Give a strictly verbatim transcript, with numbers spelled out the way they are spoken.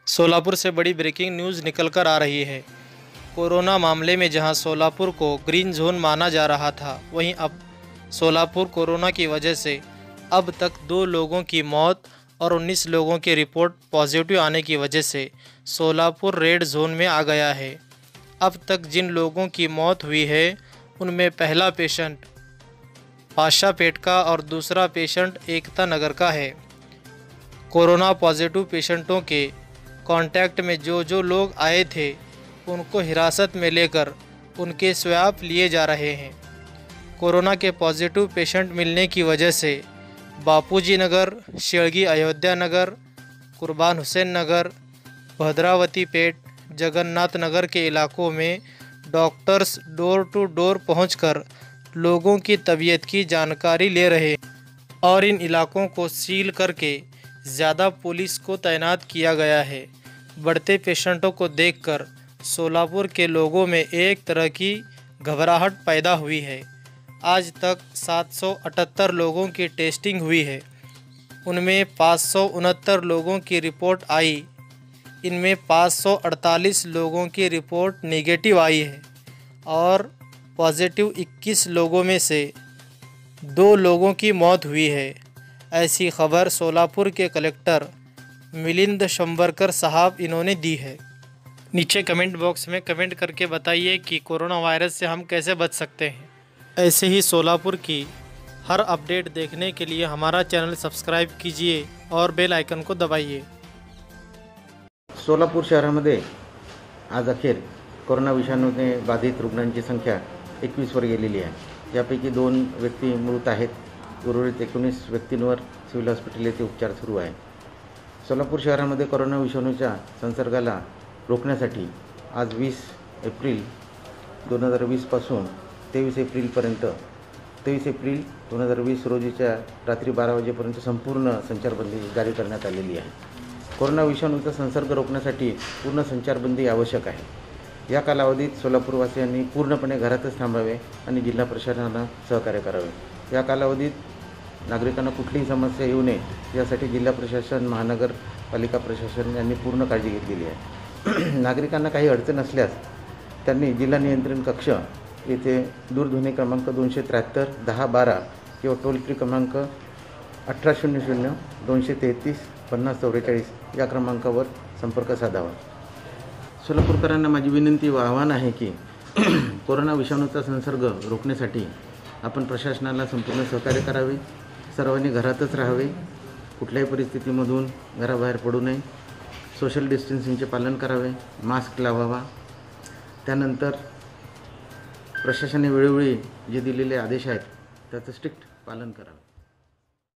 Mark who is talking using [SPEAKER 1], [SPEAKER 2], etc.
[SPEAKER 1] सोलापुर से बड़ी breaking news निकल कर आ रही है। कोरोना मामले में जहां सोलापुर को ग्रीन जोन माना जा रहा था, वहीं अब सोलापुर कोरोना की वजह से अब तक दो लोगों की मौत और उन्नीस लोगों की रिपोर्ट पॉजिटिव आने की वजह से सोलापुर रेड जोन में आ गया है। अब तक जिन लोगों की मौत हुई है, उनमें पहला पेशेंट पाशापेट का और दूसरा पेशेंट एकता नगर का है। कोरोना पॉजिटिव पेशेंटों के कांटेक्ट में जो जो लोग आए थे, उनको हिरासत में लेकर उनके स्वैब लिए जा रहे हैं। कोरोना के पॉजिटिव पेशेंट मिलने की वजह से बापूजी नगर, शेड़गी अयोध्या नगर, कुर्बान हुसैन नगर, भद्रावती पेट, जगन्नाथ नगर के इलाकों में डॉक्टर्स डोर टू डोर पहुंचकर लोगों की तबीयत की जानकारी ले रहे हैं और इन इलाकों को सील करके ज़्यादा पुलिस को तैनात किया गया है। बढ़ते पेशेंटों को देखकर सोलापुर के लोगों में एक तरह की घबराहट पैदा हुई है। आज तक सात सौ अठहत्तर लोगों की टेस्टिंग हुई है, उनमें पाँच सौ उनहत्तर लोगों की रिपोर्ट आई। इनमें पाँच सौ अड़तालीस लोगों की रिपोर्ट नेगेटिव आई है और पॉजिटिव इक्कीस लोगों में से दो लोगों की मौत हुई है। ऐसी खबर सोलापुर के कलेक्टर मिलिंद शंबरकर साहब इन्होंने दी है। नीचे कमेंट बॉक्स में कमेंट करके बताइए कि कोरोना वायरस से हम कैसे बच सकते हैं। ऐसे ही सोलापुर की हर अपडेट देखने के लिए हमारा चैनल सब्सक्राइब कीजिए और बेल आइकन को दबाइए।
[SPEAKER 2] सोलापूर शहरामध्ये आज अखेर कोरोना विषाणूने बाधित रुग्णांची संख्या एकवीस वर गेलेली आहे। यापैकी दोन व्यक्ती मृत आहेत। उर्वरित एकोणीस व्यक्तींवर सिव्हिल हॉस्पिटल येथे उपचार सुरू आहे। सोलापूर शहरामध्ये कोरोना विषाणूच्या संसर्गाला रोखण्यासाठी आज वीस एप्रिल दोन हजार वीस पासून तेवीस एप्रिलपर्यंत तेवीस एप्रिल दोन हजार वीस रोजीच्या रात्री बारा वाजेपर्यंत संपूर्ण संचारबंदी जारी करण्यात आलेली आहे। कोरोना विषाणूचा संसर्ग रोखण्यासाठी पूर्ण संचारबंदी आवश्यक आहे। या कालावधीत सोलापूरवासियांनी पूर्णपणे घरातच थांबावे आणि जिल्हा प्रशासनाला सहकार्य करावे। या कालावधीत नागरिकांना कुठलीही समस्या येऊ नये यासाठी जिल्हा प्रशासन, महानगरपालिका प्रशासन यांनी पूर्ण काळजी घेतलेली आहे। नागरिकांना काही अडचण असल्यास त्यांनी जिल्हा नियंत्रण कक्ष येथे दूरध्वनी क्रमांक दोनशे त्र्याहत्तर दहा बारा किंवा टोल फ्री क्रमांक अठरा शून्य शून्य दोनशे तेहतीस पन्नास चौवेचाळीस या क्रमांकावर संपर्क साधावा। सोलापूरकरांना माझी विनंती व आवाहन आहे की कोरोना विषाणूचा संसर्ग रोखण्यासाठी आपण प्रशासनाला संपूर्ण सहकार्य करावे। सर्वांनी घरातच राहावे, कुठल्याही परिस्थितीमधून घराबाहेर पडू नये, सोशल डिस्टन्सिंगचे पालन करावे, मास्क लावावा। त्यानंतर प्रशासनाने वेळोवेळी जे दिलेले आदेश आहेत त्याचं स्ट्रिक्ट पालन करावे।